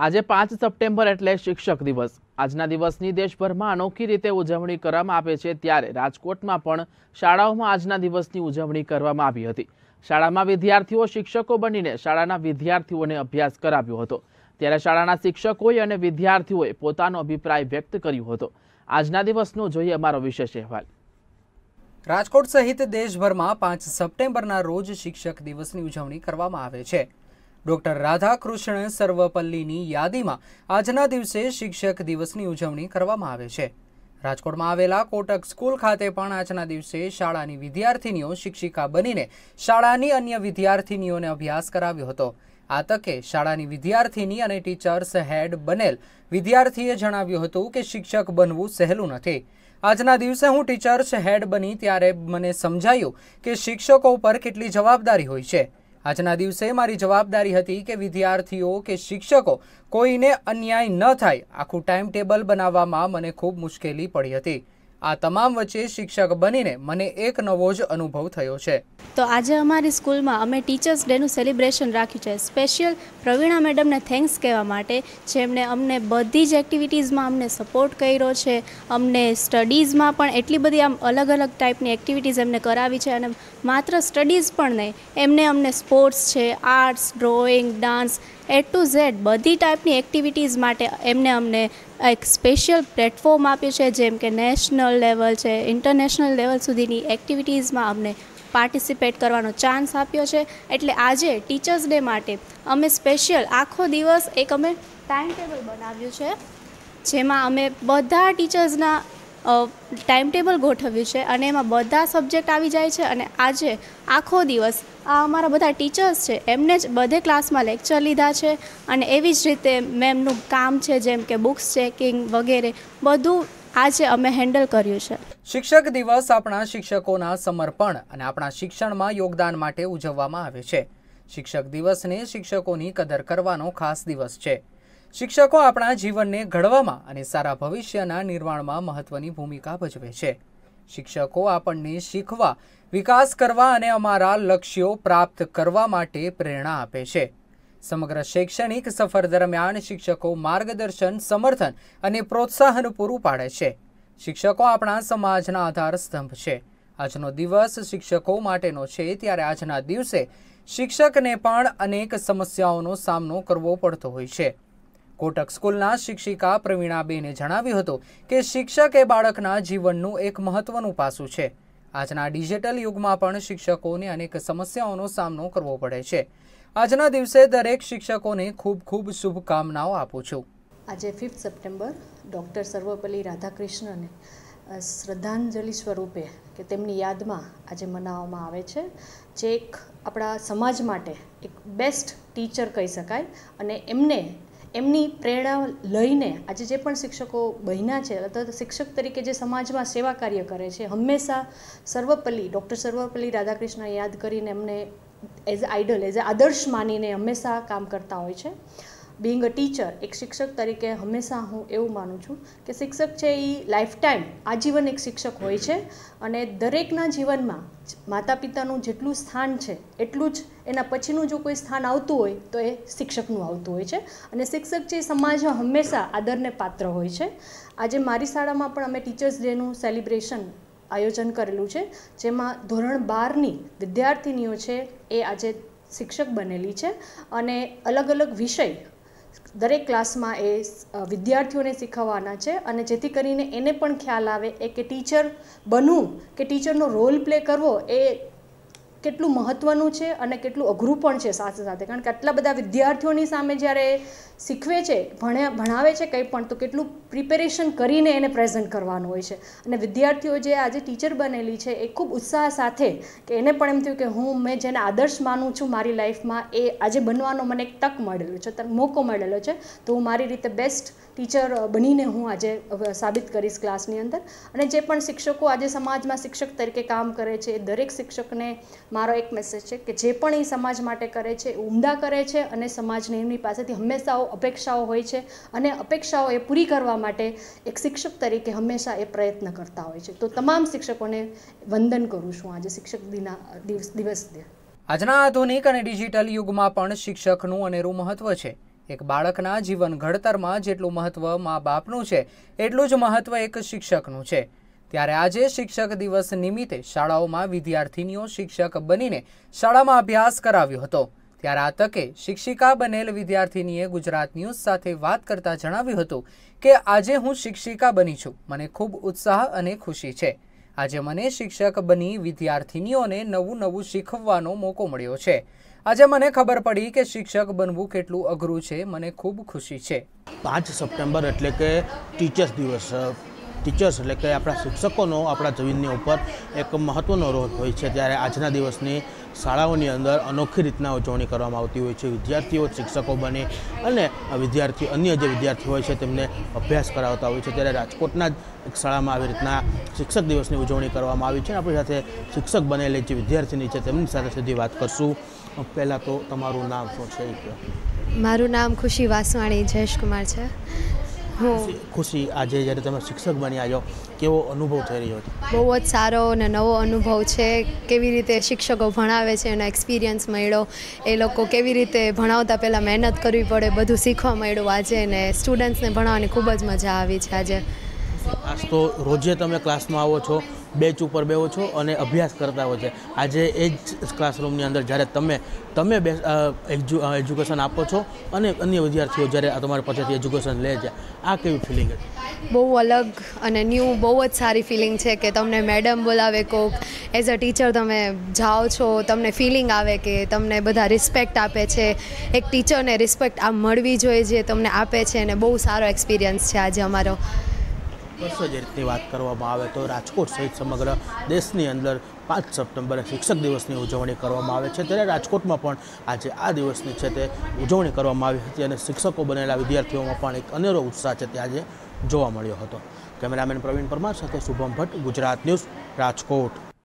આજે 5 સપ્ટેમ્બર એટલે શિક્ષક દિવસ। આજના દિવસની દેશભરમાં અનોખી રીતે ઉજવણી કરવામાં આવે છે, ત્યારે રાજકોટમાં પણ શાળાઓમાં આજના દિવસની ઉજવણી કરવામાં આવી હતી। શાળામાં વિદ્યાર્થીઓ શિક્ષકો બનીને શાળાના વિદ્યાર્થીઓને અભ્યાસ કરાવ્યો હતો, ત્યારે શાળાના શિક્ષકોએ અને વિદ્યાર્થીઓએ પોતાનો અભિપ્રાય વ્યક્ત કર્યો હતો। આજના દિવસનો જોઈએ અમારો વિશેષ અહેવાલ। રાજકોટ સહિત દેશભરમાં 5 સપ્ટેમ્બરના રોજ શિક્ષક દિવસની ઉજવણી કરવામાં આવે છે। ડોક્ટર રાધાકૃષ્ણ સર્વપલ્લીની યાદીમાં આજના દિવસે શિક્ષક દિવસની ઉજવણી કરવામાં આવે છે। રાજકોટમાં આવેલા કોટક સ્કૂલ ખાતે પણ આજના દિવસે શાળાની વિદ્યાર્થીનીઓ શિક્ષિકા બનીને શાળાની અન્ય વિદ્યાર્થીનીઓને અભ્યાસ કરાવ્યો હતો। આ તકે શાળાની વિદ્યાર્થીની અને ટીચર્સ હેડ બનેલ વિદ્યાર્થીએ જણાવ્યું હતું કે શિક્ષક બનવું સહેલું નથી। આજના દિવસે હું ટીચર્સ હેડ બની ત્યારે મને સમજાયું કે શિક્ષકો પર કેટલી જવાબદારી હોય છે। આજના દિવસે મારી જવાબદારી હતી કે વિદ્યાર્થીઓ કે શિક્ષકો કોઈને અન્યાય ન થાય। આખું ટાઈમ ટેબલ બનાવવામાં મને ખૂબ મુશ્કેલી પડી હતી। આ તમામ વચ્ચે શિક્ષક બનીને મને એક નવો જ અનુભવ થયો છે। તો આજે અમારી સ્કૂલમાં અમે ટીચર્સ ડેનું સેલિબ્રેશન રાખ્યું છે, સ્પેશિયલ પ્રવીણા મેડમને થેન્ક્સ કહેવા માટે, જેમણે અમને બધી જ એક્ટિવિટીઝમાં અમને સપોર્ટ કર્યો છે। અમને સ્ટડીઝમાં પણ એટલી બધી આમ અલગ અલગ ટાઈપની એક્ટિવિટીઝ એમને કરાવી છે, અને માત્ર સ્ટડીઝ પણ નહીં, એમને અમને સ્પોર્ટ્સ છે, arts, drawing, dance, A to Z બધી ટાઈપની એક્ટિવિટીઝ માટે એમને અમને એક સ્પેશિયલ પ્લેટફોર્મ આપ્યું છે, જેમ કે નેશનલ લેવલ છે, ઇન્ટરનેશનલ લેવલ સુધીની એક્ટિવિટીઝમાં અમને પાર્ટિસિપેટ કરવાનો ચાન્સ આપ્યો છે। એટલે આજે ટીચર્સ ડે માટે અમે સ્પેશિયલ આખો દિવસ એક અમે ટાઈમ ટેબલ બનાવ્યું છે, જેમાં અમે બધા ટીચર્સના ટાઈમ ટેબલ ગોઠવ્યું છે, અને એમાં બધા સબ્જેક્ટ આવી જાય છે। અને આજે આખો દિવસ આ અમારા બધા ટીચર્સ છે એમને જ બધે ક્લાસમાં લેક્ચર લીધા છે, અને એવી જ રીતે મેમનું કામ છે, જેમ કે બુક્સ ચેકિંગ વગેરે બધું આજે અમે હેન્ડલ કર્યું છે। શિક્ષક દિવસ આપણા શિક્ષકોના સમર્પણ અને આપણા શિક્ષણમાં યોગદાન માટે ઉજવવામાં આવે છે। શિક્ષક દિવસને શિક્ષકોની કદર કરવાનો ખાસ દિવસ છે। શિક્ષકો આપણા જીવનને ઘડવામાં અને સારા ભવિષ્યના નિર્માણમાં મહત્વની ભૂમિકા ભજવે છે। શિક્ષકો આપણને શીખવા, વિકાસ કરવા અને અમારા લક્ષ્યો પ્રાપ્ત કરવા માટે પ્રેરણા આપે છે। સમગ્ર શૈક્ષણિક સફર દરમિયાન શિક્ષકો માર્ગદર્શન, સમર્થન અને પ્રોત્સાહન પૂરું પાડે છે। શિક્ષકો આપણા સમાજના આધાર સ્તંભ છે। આજનો દિવસ શિક્ષકો માટેનો છે, ત્યારે આજના દિવસે શિક્ષકને પણ અનેક સમસ્યાઓનો સામનો કરવો પડતો હોય છે। કોટક સ્કૂલના શિક્ષિકા પ્રવીણાબેને જણાવ્યું હતું કે શિક્ષક એ બાળકના જીવનનું એક મહત્વનું પાસું છે। આજના ડિજિટલ યુગમાં પણ શિક્ષકોને અનેક સમસ્યાઓનો સામનો કરવો પડે છે। આજના દિવસે દરેક શિક્ષકોને ખૂબ ખૂબ શુભકામનાઓ આપું છું। આજે 5 સપ્ટેમ્બર ડૉક્ટર સર્વપલ્લી રાધાકૃષ્ણને શ્રદ્ધાંજલિ સ્વરૂપે કે તેમની યાદમાં આજે મનાવવામાં આવે છે, જે એક આપણા સમાજ માટે એક બેસ્ટ ટીચર કહી શકાય। અને એમની પ્રેરણા લઈને આજે જે પણ શિક્ષકો બન્યા છે, અથવા શિક્ષક તરીકે જે સમાજમાં સેવા કાર્ય કરે છે, હંમેશા ડૉક્ટર સર્વપલ્લી રાધાકૃષ્ણને યાદ કરીને એમને એઝ આઇડલ, એઝ આદર્શ માનીને હંમેશા કામ કરતા હોય છે। બિંગ અ ટીચર, એક શિક્ષક તરીકે હંમેશા હું એવું માનું છું કે શિક્ષક છે એ લાઈફ ટાઈમ આજીવન એક શિક્ષક હોય છે, અને દરેકના જીવનમાં માતા પિતાનું જેટલું સ્થાન છે એટલું જ એના પછીનું જો કોઈ સ્થાન આવતું હોય તો એ શિક્ષકનું આવતું હોય છે, અને શિક્ષક છે સમાજમાં હંમેશા આદરને પાત્ર હોય છે। આજે મારી શાળામાં પણ અમે ટીચર્સ ડેનું સેલિબ્રેશન આયોજન કરેલું છે, જેમાં ધોરણ 12ની વિદ્યાર્થીનીઓ છે એ આજે શિક્ષક બનેલી છે, અને અલગ અલગ વિષય દરેક ક્લાસમાં એ વિદ્યાર્થીઓને શીખવવાના છે, અને જેથી કરીને એને પણ ખ્યાલ આવે કે ટીચર બનવું કે ટીચરનો રોલ પ્લે કરવો એ કેટલું મહત્ત્વનું છે અને કેટલું અઘરું પણ છે સાથે સાથે, કારણ કે આટલા બધા વિદ્યાર્થીઓની સામે જ્યારે શીખવે છે, ભણાવે છે કંઈ પણ, તો કેટલું પ્રિપેરેશન કરીને એને પ્રેઝન્ટ કરવાનું હોય છે। અને વિદ્યાર્થીઓ જે આજે ટીચર બનેલી છે એ ખૂબ ઉત્સાહ સાથે, કે એને પણ એમ થયું કે મેં જેને આદર્શ માનું છું મારી લાઈફમાં, એ આજે બનવાનો મને એક તક મળેલો છે, મોકો મળેલો છે, તો હું મારી રીતે બેસ્ટ ટીચર બનીને હું આજે સાબિત કરીશ ક્લાસની અંદર। અને જે પણ શિક્ષકો આજે સમાજમાં શિક્ષક તરીકે કામ કરે છે, એ દરેક શિક્ષકને મારો એક મેસેજ છે કે જે પણ એ સમાજ માટે કરે છે એ ઉમદા કરે છે, અને સમાજને એમની પાસેથી હંમેશા અપેક્ષાઓ હોય છે, અને અપેક્ષાઓ એ પૂરી કરવા માટે એક શિક્ષક તરીકે હંમેશા એ પ્રયત્ન કરતા હોય છે। તો તમામ શિક્ષકોને વંદન કરું છું આજે શિક્ષક દિવસને। આજના આધુનિક અને ડિજિટલ યુગમાં પણ શિક્ષકનું અનેરું મહત્વ છે। એક બાળકના જીવન ઘડતરમાં જેટલું મહત્ત્વ મા બાપનું છે એટલું જ મહત્ત્વ એક શિક્ષકનું છે। ત્યારે આજે શિક્ષક દિવસ નિમિત્તે શાળાઓમાં વિદ્યાર્થીનીઓ શિક્ષક બનીને શાળામાં અભ્યાસ કરાવ્યો હતો। ત્યારે આ તકે શિક્ષિકા બનેલ વિદ્યાર્થીનીએ ગુજરાત ન્યૂઝ સાથે વાત કરતા જણાવ્યું હતું કે આજે હું શિક્ષિકા બની છું, મને ખૂબ ઉત્સાહ અને ખુશી છે। આજે મને શિક્ષક બની વિદ્યાર્થીનીઓને નવું શીખવવાનો મોકો મળ્યો છે। આજે મને ખબર પડી કે શિક્ષક બનવું કેટલું અઘરું છે, મને ખૂબ ખુશી છે। 5 સપ્ટેમ્બર એટલે કે ટીચર્સ દિવસ। ટીચર્સ એટલે કે આપણા શિક્ષકોનો આપણા જીવનની ઉપર એક મહત્ત્વનો રોલ હોય છે। ત્યારે આજના દિવસની શાળાઓની અંદર અનોખી રીતના ઉજવણી કરવામાં આવતી હોય છે। વિદ્યાર્થીઓ શિક્ષકો બને અને અન્ય જે વિદ્યાર્થીઓ હોય છે તેમને અભ્યાસ કરાવતા હોય છે। ત્યારે રાજકોટના જ એક શાળામાં આવી રીતના શિક્ષક દિવસની ઉજવણી કરવામાં આવી છે। આપણી સાથે શિક્ષક બનેલી જે વિદ્યાર્થીની છે તેમની સાથે સીધી વાત કરશું। પહેલાં તો તમારું નામ શું છે? મારું નામ ખુશી વાસવાણી જયેશકુમાર છે। ખુશી, આજે જ્યારે તમે શિક્ષક બન્યા છો કેવો અનુભવ થઈ રહ્યો છે? બહુ જ સારો અને નવો અનુભવ છે। કેવી રીતે શિક્ષકો ભણાવે છે એનો એક્સપિરિયન્સ મળ્યો, એ લોકો કેવી રીતે ભણાવતા પહેલાં મહેનત કરવી પડે બધું શીખવા મળ્યું આજે, ને સ્ટુડન્ટ્સને ભણાવવાની ખૂબ જ મજા આવી છે આજે। આજ તો રોજે તમે ક્લાસમાં આવો છો, બેચ ઉપર બેહો છો અને અભ્યાસ કરતા હોય છે। આજે એ જ ક્લાસરૂમની અંદર જ્યારે તમે એજ્યુકેશન આપો છો અને અન્ય વિદ્યાર્થીઓ જ્યારે તમારી પાસેથી એજ્યુકેશન લે છે, આ કેવી ફિલિંગ છે? બહુ અલગ અને ન્યૂ, બહુ જ સારી ફિલિંગ છે કે તમને મેડમ બોલાવે, કોક એઝ અ ટીચર તમે જાઓ છો, તમને ફિલિંગ આવે કે તમને બધા રિસ્પેક્ટ આપે છે। એક ટીચરને રિસ્પેક્ટ આ મળવી જોઈએ જે તમને આપે છે, અને બહુ સારો એક્સપિરિયન્સ છે આજે અમારો। બસ જે રીતની વાત કરવામાં આવે તો રાજકોટ સહિત સમગ્ર દેશની અંદર 5 સપ્ટેમ્બરે શિક્ષક દિવસની ઉજવણી કરવામાં આવે છે। ત્યારે રાજકોટમાં પણ આજે આ દિવસની છે તે ઉજવણી કરવામાં આવી હતી અને શિક્ષકો બનેલા વિદ્યાર્થીઓમાં પણ એક અનેરો ઉત્સાહ છે તે આજે જોવા મળ્યો હતો। કેમેરામેન પ્રવીણ પરમાર સાથે શુભમ ભટ્ટ, ગુજરાત ન્યૂઝ, રાજકોટ।